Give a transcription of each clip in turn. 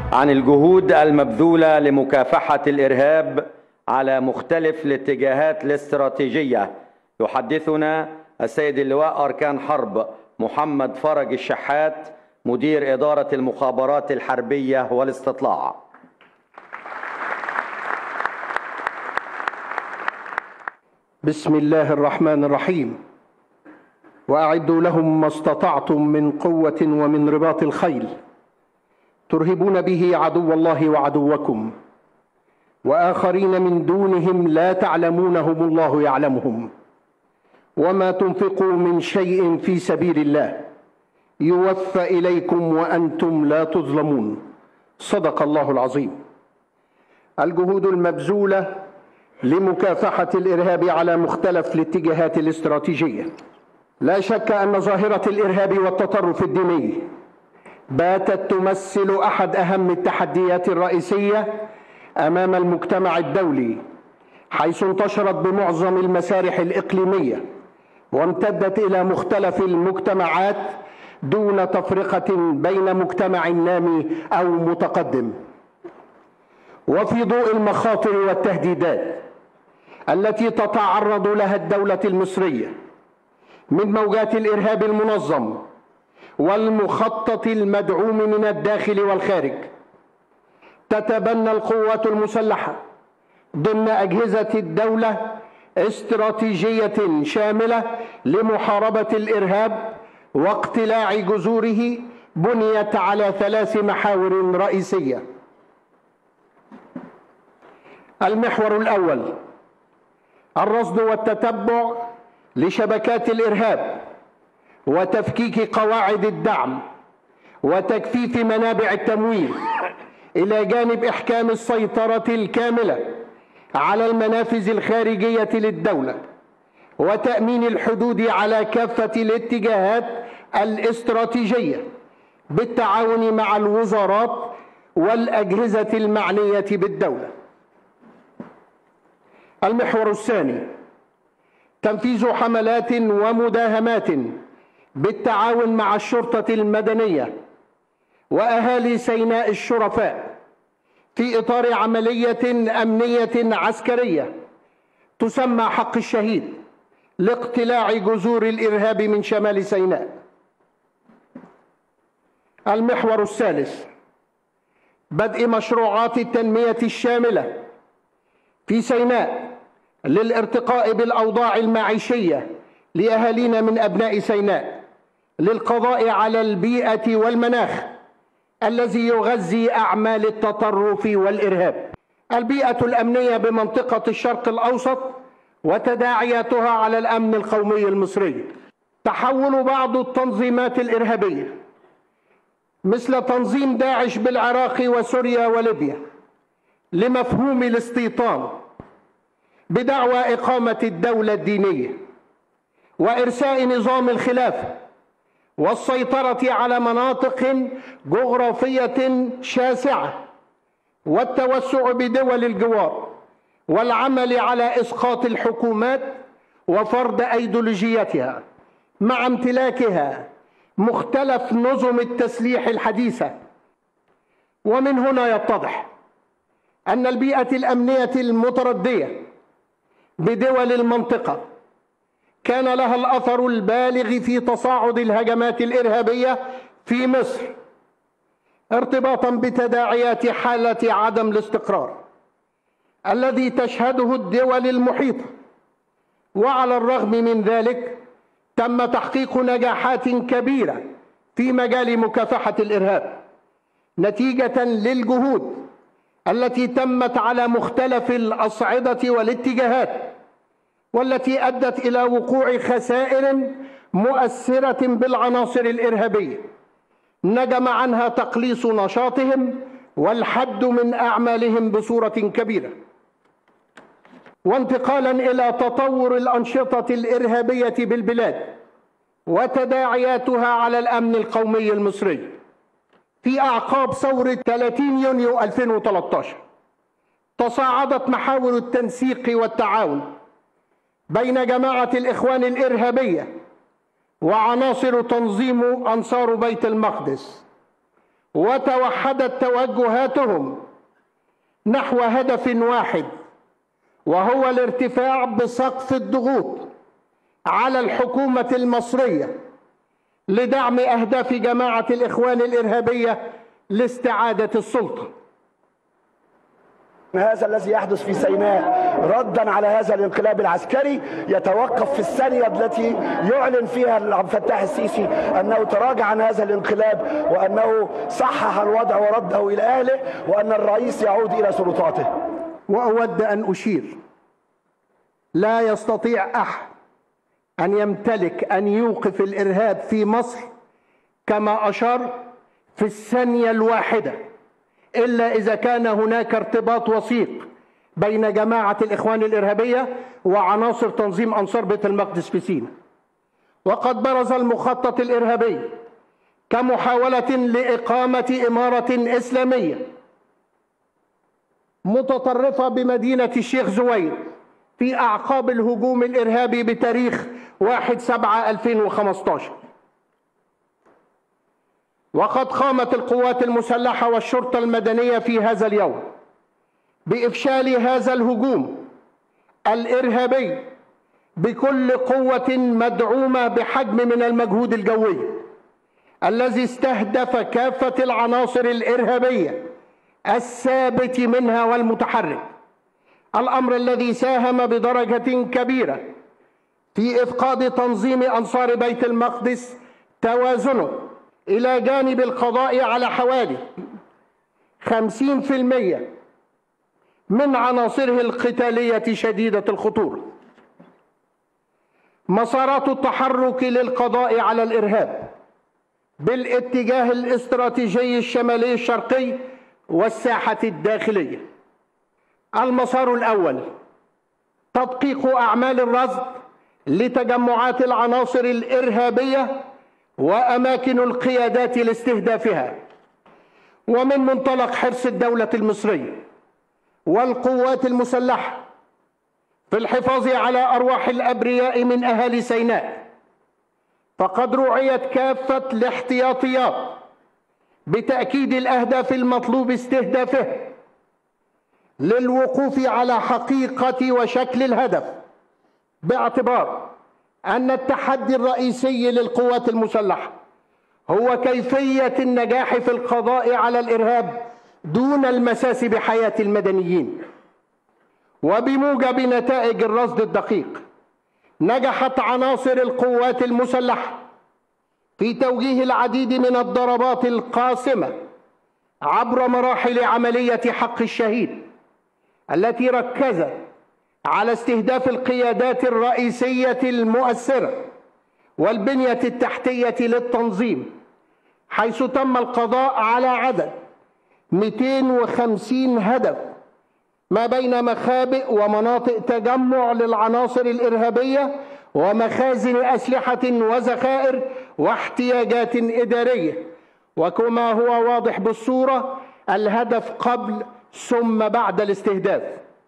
عن الجهود المبذولة لمكافحة الإرهاب على مختلف الاتجاهات الاستراتيجية يحدثنا السيد اللواء أركان حرب محمد فرج الشحات، مدير إدارة المخابرات الحربية والاستطلاع. بسم الله الرحمن الرحيم. وأعدوا لهم ما استطعتم من قوة ومن رباط الخيل ترهبون به عدو الله وعدوكم وآخرين من دونهم لا تعلمونهم الله يعلمهم، وما تنفقوا من شيء في سبيل الله يوفى إليكم وأنتم لا تظلمون. صدق الله العظيم. الجهود المبذولة لمكافحة الإرهاب على مختلف الاتجاهات الاستراتيجية. لا شك أن ظاهرة الإرهاب والتطرف الديني باتت تمثل أحد أهم التحديات الرئيسية أمام المجتمع الدولي، حيث انتشرت بمعظم المسارح الإقليمية وامتدت إلى مختلف المجتمعات دون تفرقة بين مجتمع نامي أو متقدم. وفي ضوء المخاطر والتهديدات التي تتعرض لها الدولة المصرية من موجات الإرهاب المنظم والمخطط المدعوم من الداخل والخارج، تتبنى القوات المسلحة ضمن أجهزة الدولة استراتيجية شاملة لمحاربة الإرهاب واقتلاع جذوره بنيت على 3 محاور رئيسية. المحور الأول الرصد والتتبع لشبكات الإرهاب وتفكيك قواعد الدعم وتجفيف منابع التمويل، إلى جانب إحكام السيطرة الكاملة على المنافذ الخارجية للدولة وتأمين الحدود على كافة الاتجاهات الاستراتيجية بالتعاون مع الوزارات والأجهزة المعنية بالدولة. المحور الثاني تنفيذ حملات ومداهمات بالتعاون مع الشرطة المدنية وأهالي سيناء الشرفاء في إطار عملية أمنية عسكرية تسمى حق الشهيد لاقتلاع جذور الإرهاب من شمال سيناء. المحور الثالث بدء مشروعات التنمية الشاملة في سيناء للارتقاء بالأوضاع المعيشية لأهالينا من أبناء سيناء، للقضاء على البيئة والمناخ الذي يغذي أعمال التطرف والإرهاب. البيئة الأمنية بمنطقة الشرق الأوسط وتداعياتها على الأمن القومي المصري. تحول بعض التنظيمات الإرهابية مثل تنظيم داعش بالعراق وسوريا وليبيا لمفهوم الاستيطان بدعوى إقامة الدولة الدينية وإرساء نظام الخلافة والسيطرة على مناطق جغرافية شاسعة والتوسع بدول الجوار والعمل على إسقاط الحكومات وفرض أيديولوجيتها مع امتلاكها مختلف نظم التسليح الحديثة. ومن هنا يتضح أن البيئة الأمنية المتردية بدول المنطقة كان لها الأثر البالغ في تصاعد الهجمات الإرهابية في مصر، ارتباطا بتداعيات حالة عدم الاستقرار الذي تشهده الدول المحيطة. وعلى الرغم من ذلك تم تحقيق نجاحات كبيرة في مجال مكافحة الإرهاب نتيجة للجهود التي تمت على مختلف الأصعدة والاتجاهات، والتي أدت إلى وقوع خسائر مؤثرة بالعناصر الإرهابية نجم عنها تقليص نشاطهم والحد من أعمالهم بصورة كبيرة. وانتقالا إلى تطور الأنشطة الإرهابية بالبلاد وتداعياتها على الأمن القومي المصري، في أعقاب ثورة 30 يونيو 2013 تصاعدت محاور التنسيق والتعاون بين جماعة الإخوان الإرهابية وعناصر تنظيم أنصار بيت المقدس، وتوحدت توجهاتهم نحو هدف واحد، وهو الارتفاع بسقف الضغوط على الحكومة المصرية لدعم أهداف جماعة الإخوان الإرهابية لاستعادة السلطة. هذا الذي يحدث في سيناء ردا على هذا الانقلاب العسكري يتوقف في الثانية التي يعلن فيها عبد الفتاح السيسي أنه تراجع عن هذا الانقلاب وأنه صحح الوضع ورده إلى أهله وأن الرئيس يعود إلى سلطاته. وأود أن أشير، لا يستطيع أحد أن يمتلك أن يوقف الإرهاب في مصر كما أشار في الثانية الواحدة إلا إذا كان هناك ارتباط وثيق بين جماعة الإخوان الإرهابية وعناصر تنظيم أنصار بيت المقدس في سيناء. وقد برز المخطط الإرهابي كمحاولة لإقامة إمارة إسلامية متطرفة بمدينة الشيخ زويد في أعقاب الهجوم الإرهابي بتاريخ 1/7/2015. وقد قامت القوات المسلحة والشرطة المدنية في هذا اليوم بإفشال هذا الهجوم الإرهابي بكل قوة مدعومة بحجم من المجهود الجوي الذي استهدف كافة العناصر الإرهابية الثابت منها والمتحرك، الأمر الذي ساهم بدرجة كبيرة في إفقاد تنظيم أنصار بيت المقدس توازنه إلى جانب القضاء على حوالي 50% من عناصره القتالية شديدة الخطورة. مسارات التحرك للقضاء على الإرهاب بالاتجاه الاستراتيجي الشمالي الشرقي والساحة الداخلية. المسار الأول تدقيق أعمال الرصد لتجمعات العناصر الإرهابية وأماكن القيادات لاستهدافها، ومن منطلق حرص الدولة المصرية والقوات المسلحة في الحفاظ على أرواح الأبرياء من أهالي سيناء، فقد رعيت كافة الاحتياطيات بتأكيد الأهداف المطلوب استهدافها للوقوف على حقيقة وشكل الهدف، باعتبار أن التحدي الرئيسي للقوات المسلحة هو كيفية النجاح في القضاء على الإرهاب دون المساس بحياة المدنيين. وبموجب نتائج الرصد الدقيق نجحت عناصر القوات المسلحة في توجيه العديد من الضربات القاسمة عبر مراحل عملية حق الشهيد التي ركزت على استهداف القيادات الرئيسية المؤثرة والبنية التحتية للتنظيم، حيث تم القضاء على عدد 250 هدف ما بين مخابئ ومناطق تجمع للعناصر الإرهابية ومخازن أسلحة وذخائر واحتياجات إدارية، وكما هو واضح بالصورة الهدف قبل ثم بعد الاستهداف.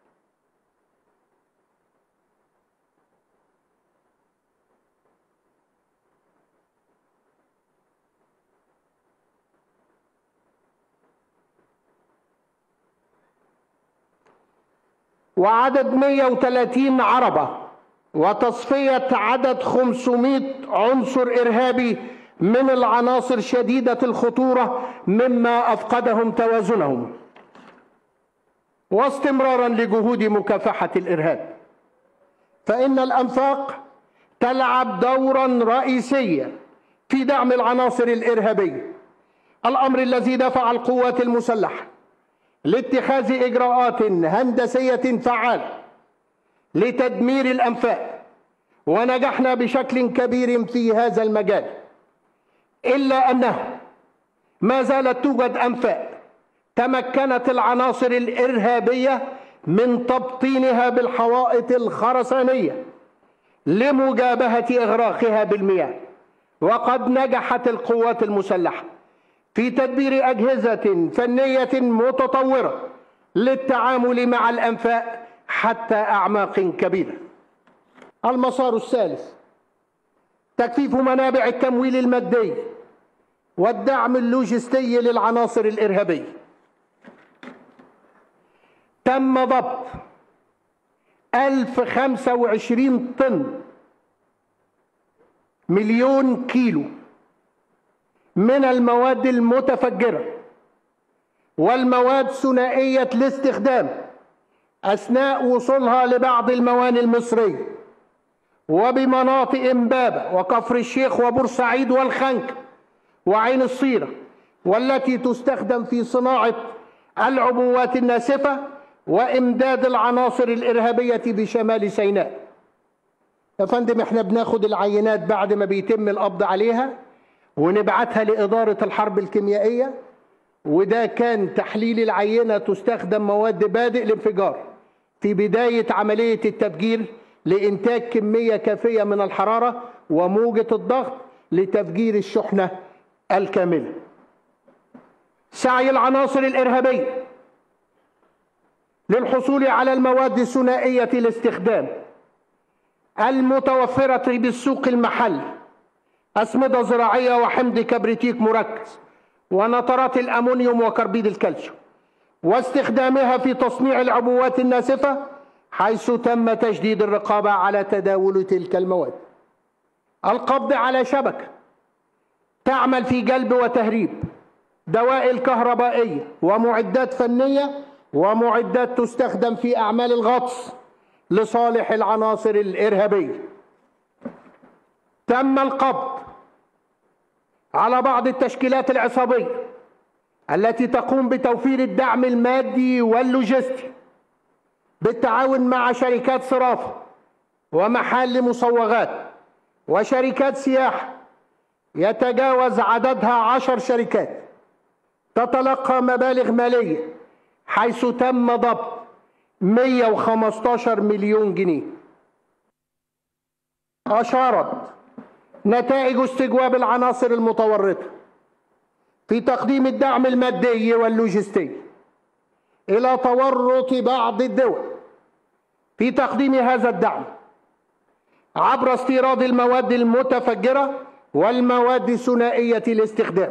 وعدد 130 عربة وتصفية عدد 500 عنصر إرهابي من العناصر شديدة الخطورة مما أفقدهم توازنهم، واستمرارا لجهود مكافحة الإرهاب، فإن الأنفاق تلعب دورا رئيسيا في دعم العناصر الإرهابية، الأمر الذي دفع القوات المسلحة لاتخاذ إجراءات هندسية فعالة لتدمير الأنفاق، ونجحنا بشكل كبير في هذا المجال، إلا أنه ما زالت توجد أنفاق تمكنت العناصر الإرهابية من تبطينها بالحوائط الخرسانية لمجابهة إغراقها بالمياه. وقد نجحت القوات المسلحة في تدبير أجهزة فنية متطورة للتعامل مع الأنفاق حتى أعماق كبيرة. المسار الثالث تكثيف منابع التمويل المادي والدعم اللوجستي للعناصر الإرهابية. تم ضبط 1025 طن مليون كيلو من المواد المتفجرة والمواد ثنائية الاستخدام أثناء وصولها لبعض الموانئ المصرية وبمناطق إمبابة وكفر الشيخ وبورسعيد والخنك وعين الصيرة، والتي تستخدم في صناعة العبوات الناسفة وإمداد العناصر الإرهابية بشمال سيناء. يا فندم، احنا بناخد العينات بعد ما بيتم القبض عليها ونبعتها لإدارة الحرب الكيميائية، وده كان تحليل العينة تستخدم مواد بادئ الانفجار في بداية عملية التفجير لإنتاج كمية كافية من الحرارة وموجة الضغط لتفجير الشحنة الكاملة. سعي العناصر الإرهابية للحصول على المواد الثنائية الاستخدام المتوفرة بالسوق المحلي، أسمدة زراعية وحمض كبريتيك مركز ونترات الأمونيوم وكربيد الكالسيوم، واستخدامها في تصنيع العبوات الناسفة، حيث تم تشديد الرقابة على تداول تلك المواد. القبض على شبكة تعمل في جلب وتهريب دوائر كهربائية ومعدات فنية ومعدات تستخدم في أعمال الغطس لصالح العناصر الإرهابية. تم القبض على بعض التشكيلات العصابية التي تقوم بتوفير الدعم المادي واللوجستي بالتعاون مع شركات صرافة ومحال مصوغات وشركات سياحة يتجاوز عددها 10 شركات تتلقى مبالغ مالية، حيث تم ضبط 115 مليون جنيه. أشارت نتائج استجواب العناصر المتورطة في تقديم الدعم المادي واللوجستي إلى تورط بعض الدول في تقديم هذا الدعم عبر استيراد المواد المتفجرة والمواد ثنائية الاستخدام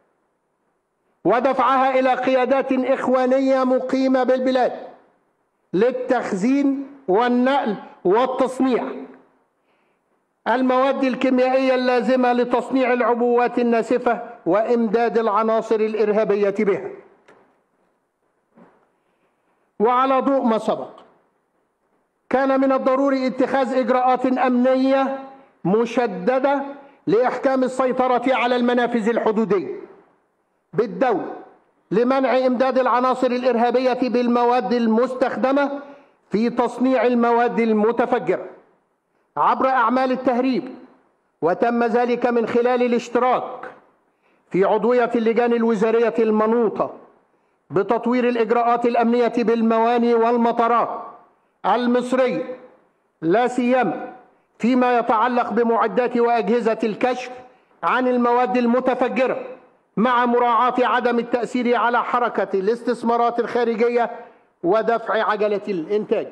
ودفعها إلى قيادات إخوانية مقيمة بالبلاد للتخزين والنقل والتصنيع المواد الكيميائية اللازمة لتصنيع العبوات الناسفة وإمداد العناصر الإرهابية بها. وعلى ضوء ما سبق، كان من الضروري اتخاذ إجراءات أمنية مشددة لإحكام السيطرة على المنافذ الحدودية بالدولة لمنع إمداد العناصر الإرهابية بالمواد المستخدمة في تصنيع المواد المتفجرة عبر أعمال التهريب، وتم ذلك من خلال الاشتراك في عضوية اللجان الوزارية المنوطة بتطوير الإجراءات الأمنية بالموانئ والمطارات المصرية، لا سيما فيما يتعلق بمعدات وأجهزة الكشف عن المواد المتفجرة، مع مراعاة عدم التأثير على حركة الاستثمارات الخارجية ودفع عجلة الإنتاج.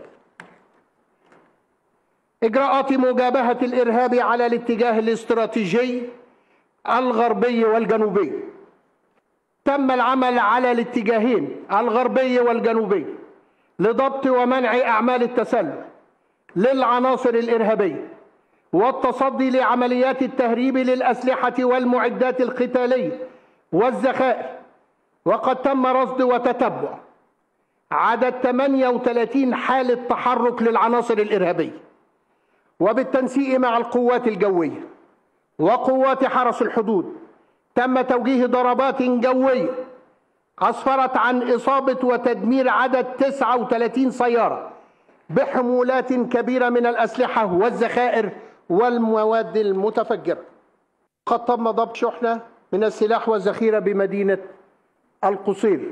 إجراءات مجابهة الإرهاب على الاتجاه الاستراتيجي الغربي والجنوبي. تم العمل على الاتجاهين الغربي والجنوبي لضبط ومنع أعمال التسلل للعناصر الإرهابية والتصدي لعمليات التهريب للأسلحة والمعدات القتالية والذخائر. وقد تم رصد وتتبع عدد 38 حالة تحرك للعناصر الإرهابية، وبالتنسيق مع القوات الجوية وقوات حرس الحدود تم توجيه ضربات جوية أسفرت عن إصابة وتدمير عدد 39 سيارة بحمولات كبيرة من الأسلحة والذخائر والمواد المتفجرة. قد تم ضبط شحنة من السلاح والذخيرة بمدينة القصير.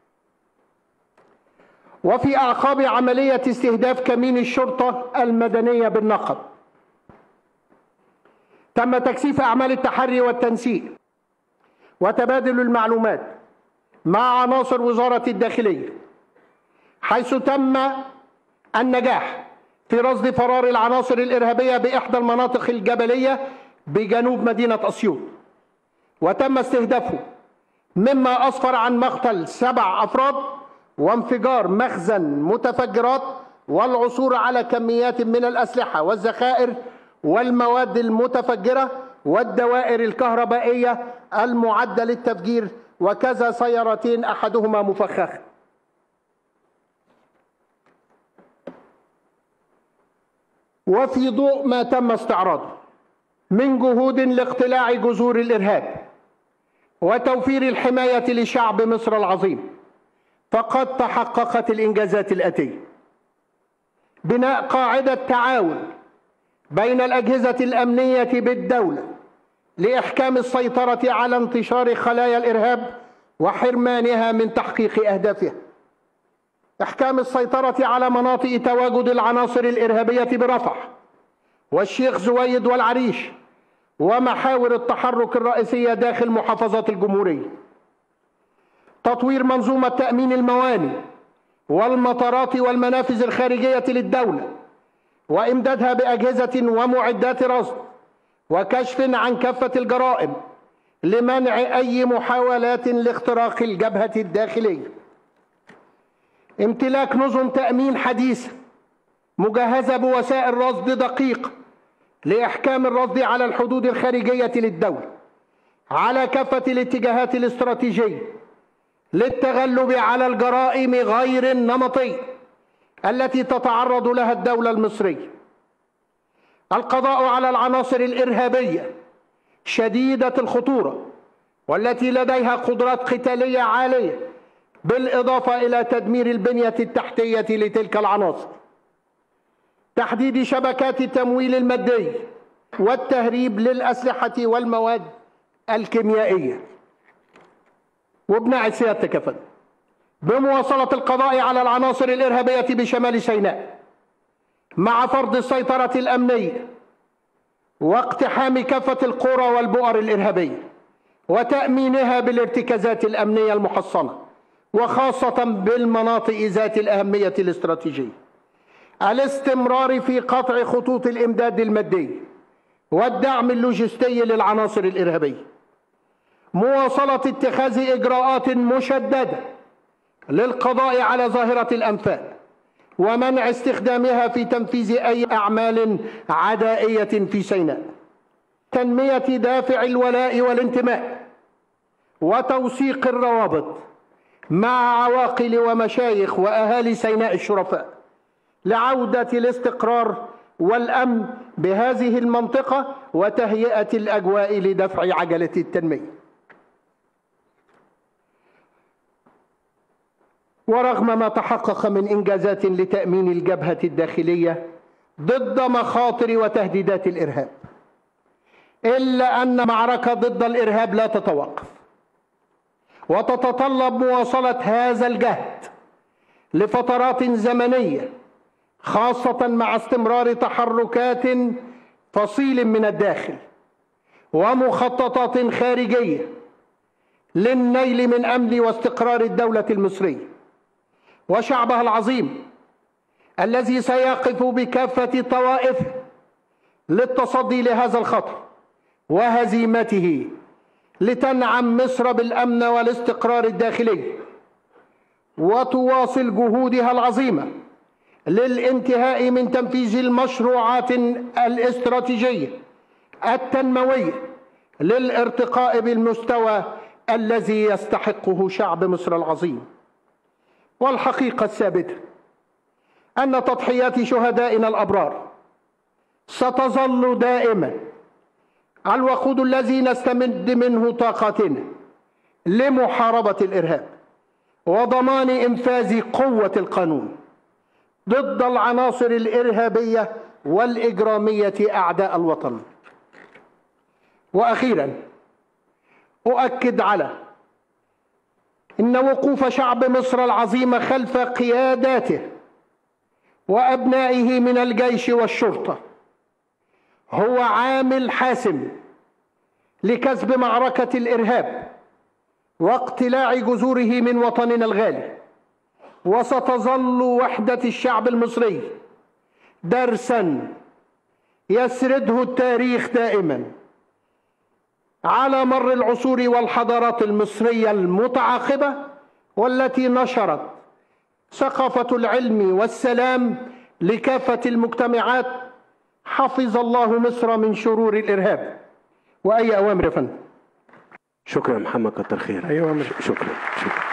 وفي أعقاب عملية استهداف كمين الشرطة المدنية بالنقب، تم تكثيف أعمال التحري والتنسيق وتبادل المعلومات مع عناصر وزارة الداخلية، حيث تم النجاح في رصد فرار العناصر الإرهابية بإحدى المناطق الجبلية بجنوب مدينة أسيوط، وتم استهدافه، مما أسفر عن مقتل 7 أفراد وانفجار مخزن متفجرات والعثور على كميات من الأسلحة والذخائر والمواد المتفجرة والدوائر الكهربائية المعدة للتفجير، وكذا سيارتين أحدهما مفخخ. وفي ضوء ما تم استعراضه من جهود لاقتلاع جذور الإرهاب وتوفير الحماية لشعب مصر العظيم، فقد تحققت الإنجازات الآتية: بناء قاعدة تعاون بين الأجهزة الأمنية بالدولة لإحكام السيطرة على انتشار خلايا الإرهاب وحرمانها من تحقيق أهدافها، إحكام السيطرة على مناطق تواجد العناصر الإرهابية برفح والشيخ زويد والعريش ومحاور التحرك الرئيسية داخل محافظات الجمهورية، تطوير منظومة تأمين الموانئ والمطارات والمنافذ الخارجية للدولة وإمدادها بأجهزة ومعدات رصد وكشف عن كافة الجرائم لمنع أي محاولات لاختراق الجبهة الداخلية، امتلاك نظم تأمين حديثة مجهزة بوسائل رصد دقيقة لإحكام الرصد على الحدود الخارجية للدولة على كافة الاتجاهات الاستراتيجية للتغلب على الجرائم غير النمطية التي تتعرض لها الدولة المصرية، القضاء على العناصر الإرهابية شديدة الخطورة والتي لديها قدرات قتالية عالية، بالإضافة إلى تدمير البنية التحتية لتلك العناصر، تحديد شبكات التمويل المادي والتهريب للأسلحة والمواد الكيميائية. وبناء سيادتك يا فندم بمواصلة القضاء على العناصر الإرهابية بشمال سيناء مع فرض السيطرة الأمنية واقتحام كافة القرى والبؤر الإرهابية وتأمينها بالارتكازات الأمنية المحصنة وخاصة بالمناطق ذات الأهمية الاستراتيجية، الاستمرار في قطع خطوط الإمداد المادي والدعم اللوجستي للعناصر الإرهابية، مواصلة اتخاذ إجراءات مشددة للقضاء على ظاهرة الأنفال ومنع استخدامها في تنفيذ أي أعمال عدائية في سيناء، تنمية دافع الولاء والانتماء وتوثيق الروابط مع عواقل ومشايخ وأهالي سيناء الشرفاء لعودة الاستقرار والأمن بهذه المنطقة وتهيئة الأجواء لدفع عجلة التنمية. ورغم ما تحقق من إنجازات لتأمين الجبهة الداخلية ضد مخاطر وتهديدات الإرهاب، إلا أن معركة ضد الإرهاب لا تتوقف وتتطلب مواصلة هذا الجهد لفترات زمنية، خاصة مع استمرار تحركات فصيل من الداخل ومخططات خارجية للنيل من أمن واستقرار الدولة المصرية وشعبها العظيم الذي سيقف بكافة طوائفه للتصدي لهذا الخطر وهزيمته لتنعم مصر بالأمن والاستقرار الداخلي وتواصل جهودها العظيمة للانتهاء من تنفيذ المشروعات الاستراتيجية التنموية للارتقاء بالمستوى الذي يستحقه شعب مصر العظيم. والحقيقة الثابتة أن تضحيات شهدائنا الأبرار ستظل دائما الوقود الذي نستمد منه طاقتنا لمحاربة الإرهاب وضمان إنفاذ قوة القانون ضد العناصر الإرهابية والإجرامية أعداء الوطن. وأخيرا أؤكد على إن وقوف شعب مصر العظيم خلف قياداته وأبنائه من الجيش والشرطة هو عامل حاسم لكسب معركة الإرهاب واقتلاع جذوره من وطننا الغالي، وستظل وحدة الشعب المصري درسا يسرده التاريخ دائما على مر العصور والحضارات المصرية المتعاقبة، والتي نشرت ثقافة العلم والسلام لكافة المجتمعات. حفظ الله مصر من شرور الإرهاب. وأي أوامر يا فندم؟ شكرا محمد، كتر خير. أي أوامر؟ شكرا.